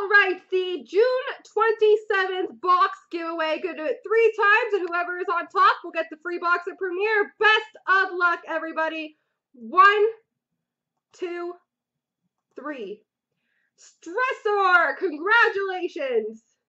right, the June 27th box giveaway. Gonna do it 3 times, and whoever is on top will get the free box at premiere. Best of luck, everybody. 1, 2, 3. Stressor, congratulations.